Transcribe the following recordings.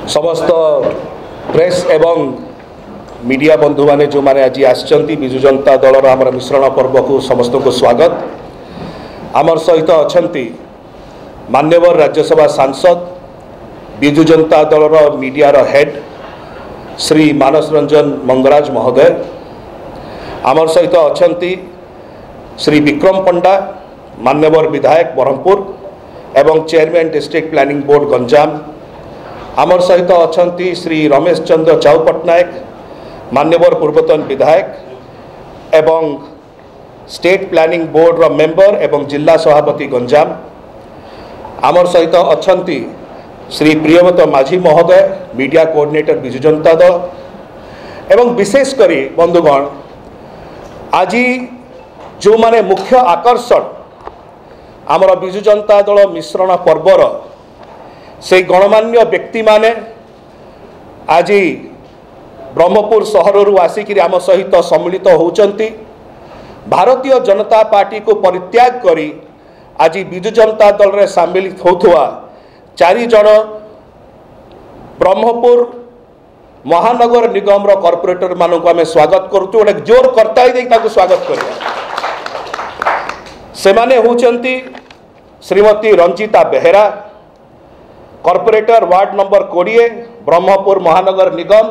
समस्त प्रेस एवं मीडिया बंधु माने जो माने आज आसचंती बिजु जनता दलर आमर मिश्रण पर्व को समस्त को स्वागत। आमर सहित अछंती मान्यवर राज्यसभा सांसद बिजु जनता दलर मीडिया हेड श्री मानस रंजन मंगराज महोदय, आमर सहित अछंती श्री विक्रम पंडा मान्यवर विधायक ब्रह्मपुर एवं chairman district planning board Ganjam, आमर सहित अछंती श्री रमेश चंद्र चाउ पट्टनायक मान्यवर पूर्वतन विधायक एवं स्टेट प्लानिंग बोर्ड रो मेंबर एवं जिला सभापति गंजाम, आमर सहित अछंती श्री प्रियव्रत माझी महोदय मीडिया कोऑर्डिनेटर बिजु जनता दल एवं विशेष करी बंधुगण आज जो माने मुख्य आकर्षण आमर बिजु जनता दल मिश्रण पर्वर से गणमान्य व्यक्ति माने आज ब्रह्मपुर सहर आसिक आम सहित सम्मिलित होचंती। भारतीय जनता पार्टी को परित्याग करी आज बिजु जनता दल रे सामिल होथुआ 4 जन ब्रह्मपुर महानगर निगम रो कॉर्पोरेटर मानक आम स्वागत करूँ। गोटे जोर करताई दे स्वागत करिया। से माने होचंती Shrimati Ranjita Behera corporator ward number 20 Brahmapur महानगर निगम,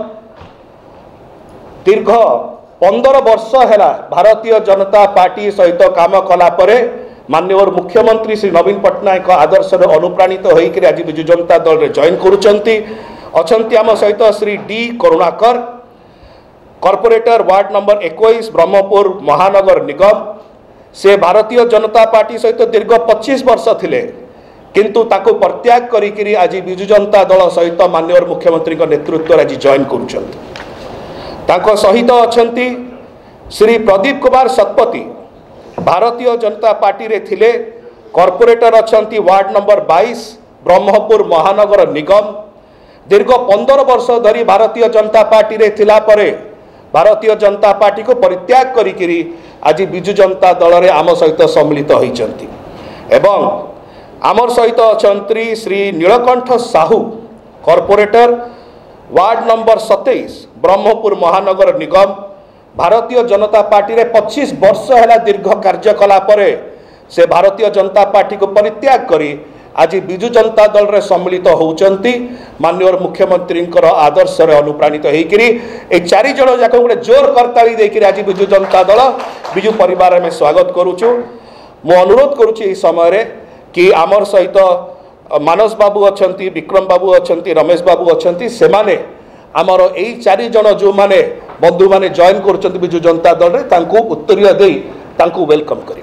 दीर्घ 15 वर्ष है भारतीय जनता पार्टी सहित काम कला परे माननीय मुख्यमंत्री श्री नवीन पट्टनायक आदर्श अनुप्राणित होकर आज बिजु जनता दल रे जॉइन करुचंती। अछंती आम सहित Shri D Karunakar corporator ward number 21 Brahmapur महानगर निगम, से भारतीय जनता पार्टी सहित दीर्घ 25 वर्ष थिले किंतु ताको प्रत्याग करी आज बिजु जनता दल सहित माननीय मुख्यमंत्री नेतृत्व आज जॉइन करुचंती। ताको सहित अछंती श्री प्रदीप कुमार शतपथी भारतीय जनता पार्टी रे थिले कॉर्पोरेटर अछंती वार्ड नंबर 22 ब्रह्मपुर महानगर निगम, दीर्घ 15 वर्ष धरी भारतीय जनता पार्टी रे थिला परे भारतीय जनता पार्टी को परित्याग करी आज बिजु जनता दल रे आम सहित सम्मिलित होइचंती। एवं आमर सहित अछंती Shri Nilakantha Sahu corporator ward number 27 Brahmapur महानगर निगम, भारतीय जनता पार्टी रे 25 वर्ष है दीर्घ कार्यकला परे से भारतीय जनता पार्टी को परित्याग करी आज बिजु जनता दल रे सम्मिलित होउचंती। माननीय मुख्यमंत्री आदर्श रे अनुप्राणित होइकरी ए 4 जन जाक गोटे जोर करताली देकरी आज बिजु जनता दल बिजु परिवार में स्वागत करूछु। मु अनुरोध करूछि ए समय रे कि आमर सहित मानस बाबू अछंती, विक्रम बाबू अछंती, रमेश बाबू अछंती, से माने आमर एई 4 जन जो माने बंधु माने जॉइन करछंती बिजु जनता दल रे तांको उत्तरीय देई तांको वेलकम करिवे।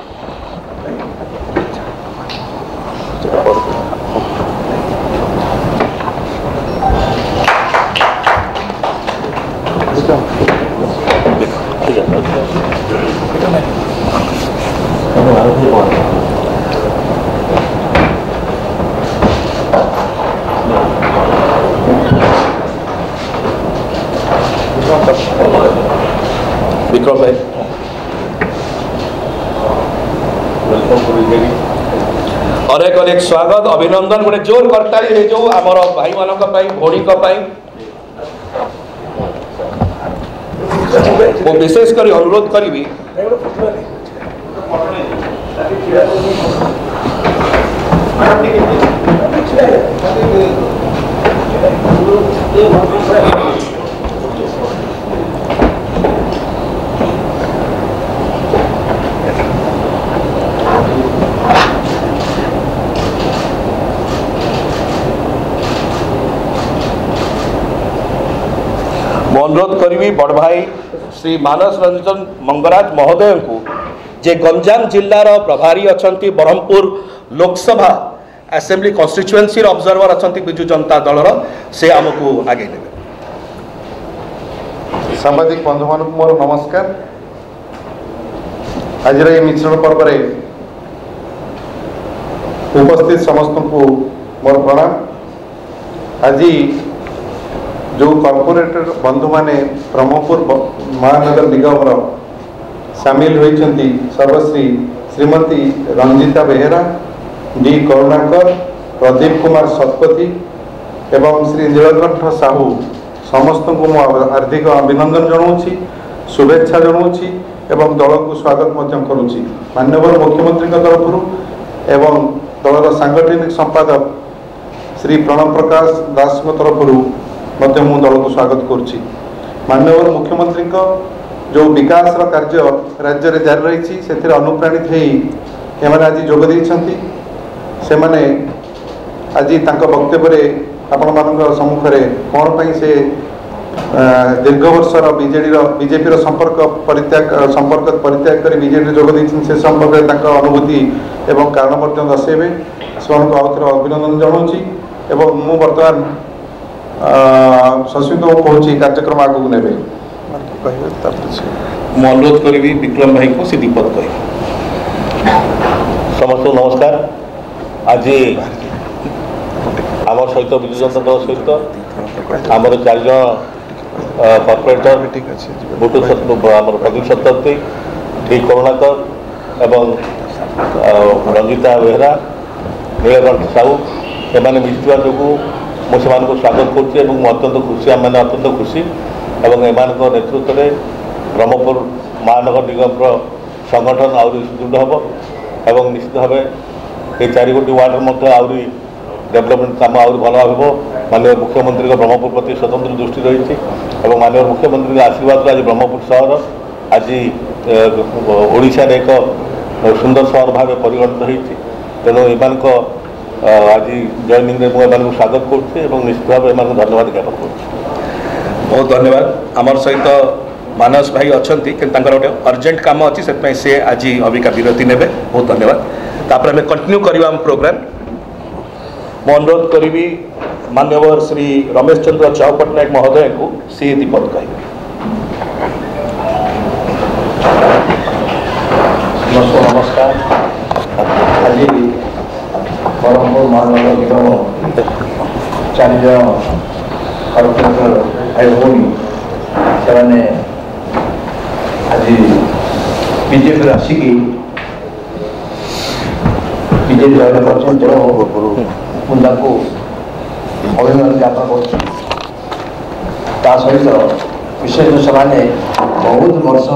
विक्रम भाई अनेक स्वागत अभिनंदन गोटे जोर करताली है जो आमर भाई मानक भौणी वो विशेष कर अनुरोध करी अनुरोध करी बड़ भाई श्री मानस रंजन मंगराज महोदय को जे गंजाम जिल्लार प्रभारी अछंती Brahmapur Lok Sabha assembly constituency observer अछंती बिजु जनता दल से आमको आगे नेबे। सामाजिक बंधु मान मोर नमस्कार। आज ये मिश्रण पर्व उपस्थित समस्त को मोर प्रणाम। आज जो कॉर्पोरेटर बंधु माने ब्रह्मपुर महानगर निगम सामिल होती सर्वश्री श्रीमती रंजिता बेहेरा, डी करुणाकर, प्रदीप कुमार शतपथी, एवं श्री नीलकंठ साहू समस्त को हार्दिक अभिनंदन जनाऊँगी शुभेच्छा जनाऊँगी एवं दल को स्वागत करुँची माननीय मुख्यमंत्री तरफ एवं दलर सांगठनिक संपादक श्री प्रणव प्रकाश दास तरफ मु दल को स्वागत करुँची माननीय मुख्यमंत्री जो विकास कार्य राज्य में जारी रही से अनुप्राणित होने आज जोग से मैंने आज वक्तव्य आपण मान सम्मुखें कौन पर से दीर्घ वर्षर बीजेपी संपर्क परित्याग कर बीजेपी जोग से संपर्क अनुभूति एवं कारण दर्शेबे से आउ थे अभिनंदन जनाऊँगी एवं मु बर्तमान सस्मित को कहूँ कार्यक्रम आगू ने मैं अनुरोध करी विक्रम भाई को दीपक कह समस्त नमस्कार आज आम सहित विजु जनता दल सहित आमर 4 जन कॉर्पोरेटर बुटू प्रदीप शताब्दी टी करुणाकर एवं रंजिता बेहरा नीलकंठ साहू एमाने मिलता जो मुझे स्वागत करुँचे अत्यंत खुशी आम मैंने अत्यंत खुशी एवं एमान नेतृत्व में ब्रह्मपुर महानगर निगम संगठन आहरी सुदृढ़ हम एवं निश्चित भाव ये 4 गोटी वार्ड में आहरी डेवलपमेंट कम आहरी भल हो माननीय मुख्यमंत्री ब्रह्मपुर प्रति स्वतंत्र दृष्टि रही और माननीय मुख्यमंत्री आशीर्वाद आज ब्रह्मपुर सहर आज ओडिशा एक सुंदर सहर भाव परिगणित होती तेणु एमान आज जॉइनिंग में मुझे स्वागत करुँचे निश्चित भाव एम धन्यवाद ज्ञापन कर बहुत धन्यवाद आमर सहित मानस भाई अच्छा कि गोटे अर्जेंट काम अच्छी से आज अबिका विरति ने बहुत धन्यवाद तापर आम कंटिन्यू करवा प्रोग्राम मो अनुरोध करी मान्यवर श्री रमेश चंद्र चाव पट्टनायक महोदय को सी दीपक कह नमस्कार आज ब्रह्मपुर महानगर निगम 4 जन कॉर्पोरेटर भाई भौणी से आज बीजेपी आसिक बीजेपी जॉइन कर अभिनंदन ज्ञापन कर सहित विशेष से बहुत वर्ष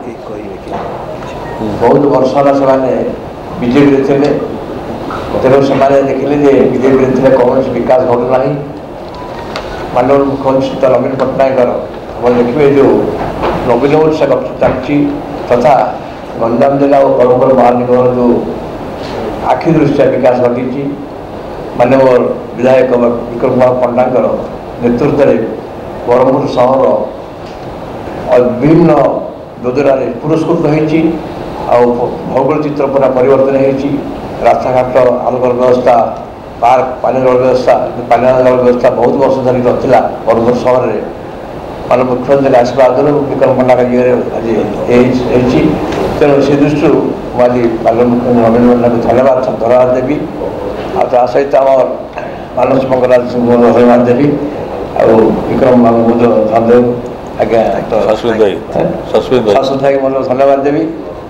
से बीजेपी थे तेणु से देखिले बीजेपी थे कौन विकास घटना माननीय मुख्यमंत्री नवीन पट्टनायक देखिए जो नवीन उत्सव चलती तथा गंजाम जिला और ब्रह्मपुर महानिगम जो आखि दृष्टिया विकास घटी माननीय विधायक विक्रम कुमार पंडा नेतृत्व में ब्रह्मपुर सहर विभिन्न योजना पुरस्कृत होती भौगोलिक चित्र पूरा परिवर्तन रास्ताघाट आलोक व्यवस्था पार्क पानी जल व्यवस्था बहुत वर्ष धरी रहा ब्रह्मपुर सहर में मान मुख्यमंत्री आशीर्वाद विक्रम पंडा आज तेणु से दृष्टि आज माननीय मुख्यमंत्री नवीन पट्टनायक को धन्यवाद देवी आ सहित आम मानस मंगराज सिंह को धन्यवाद देवी आ विक्रम बाबू को धन्यवाद आज्ञा शाश्वत भाई को धन्यवाद देवी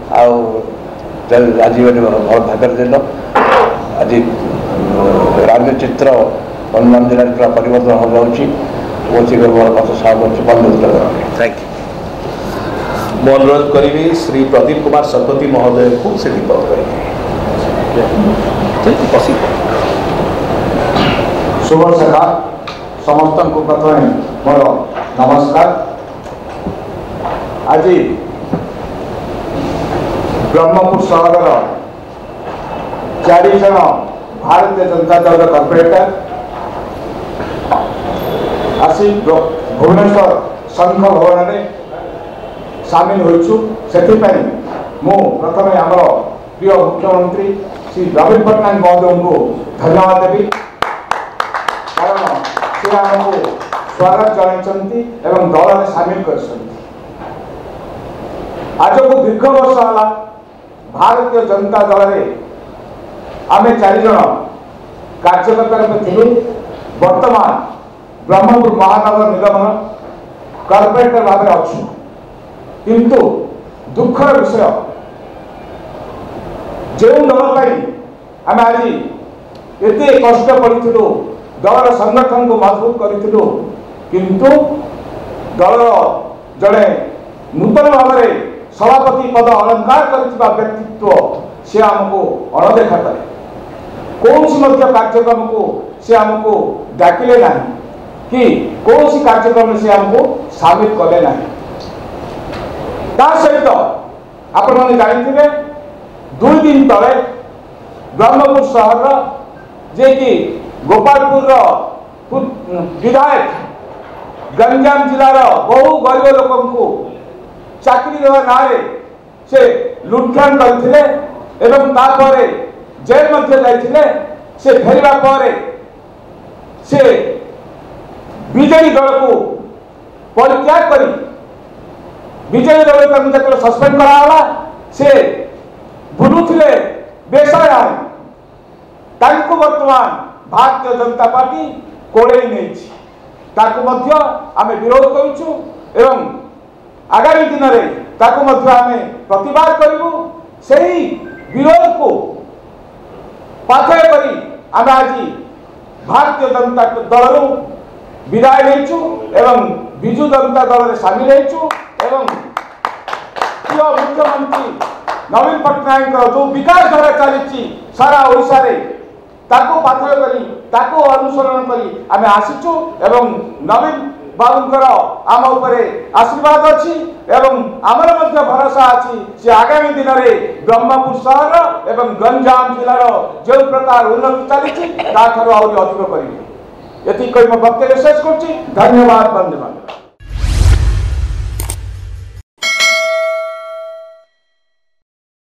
आज भल भागर दिन आज राज्य चित्र गंजाम जिले पूरा परिवर्तन हो जाऊँगी थैंक यू मो अनुरोध करी श्री प्रदीप कुमार शतपथी महोदय को से दीपक शुभ सकाल समस्त को प्रथम मोर नमस्कार आज ब्रह्मपुर सहर 4 जन भारतीय जनता दल कॉर्पोरेटर आसी भुवनेश्वर संघ भवन में सामिल होइछु मु प्रथम आम प्रिय मुख्यमंत्री श्री नवीन पट्टनायक महोदय को धन्यवाद देवी कारण से आमको स्वागत जनाई एवं दल में सामिल कर आज को दीर्घ वर्ष है भारतीय जनता दल में आम 4 जन कार्यकर्ता थे वर्तमान ब्रह्मपुर महानगर निगम कॉर्पोरेटर भाव अच्छु किंतु दुखर विषय जो दल आम आज एत कष्ट पड़ू दलर संगठन को मजबूत करूँ किंतु दलर जड़े नूतन भाव में सभापति पद अलंकार कर व्यक्तित्व से आमको अणदेखा करे कौन कार्यक्रम को से आमको डाकिले ना कि कौन कार्यक्रम से आमको सामिल कले ना सहित आपण मैंने जानते 2 दिन तले ब्रह्मपुर सहर जे कि गोपालपुर विधायक गंजाम जिलार बहु गरीब लोक को चाकरी देवा ना से लुटखान करते एवं तापर जेल मध्य जाइए से फेरवा पर से बीजेडी दल को परित्याग कर बीजेडी दल को सस्पेंड कराला से बुलुले बेसहाय वर्तमान भारतीय जनता पार्टी कोड़े नहीं आम विरोध करूँ एवं आगामी दिन में आम प्रतिवाद करूँ से विरोध को पाथय करी आम आज भारतीय जनता दल विदाय लेचु एवं विजु जनता दल में सामिल होचु एवं प्रिय मुख्यमंत्री नवीन पट्टनायक जो विकास धारा चली सारा ओडिशा रे ताको पाथय करी ताको अनुसरण करी आम आसीचु एवं नवीन बाबूंकर आम उपरे आशीर्वाद अच्छी एवं आमर मध्य भरोसा अच्छी से आगामी दिन में ब्रह्मपुर सहर एवं गंजाम जिलार जो प्रकार उन्नति चली अधिक करेंगे ये वक्तव्य शेष कर धन्यवाद।